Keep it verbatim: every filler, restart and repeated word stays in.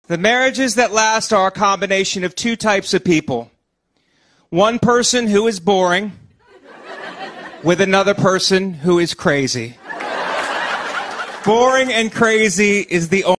The marriages that last are a combination of two types of people. One person who is boring with another person who is crazy. Boring and crazy is the only